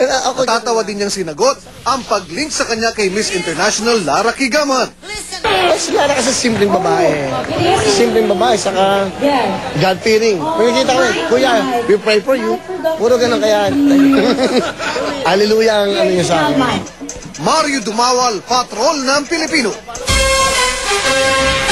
Tatawa din niyang sinagot ang pag-link sa kanya kay Miss International Lara Kigaman. Si Lara kasi simpleng babae. Simpleng babae, saka God-fearing. Pagkikita ko, kuya, we pray for you. Puro ganun kaya. Halleluiah ang ano niya sa akin. Mario Dumawal, Patrol ng Pilipino.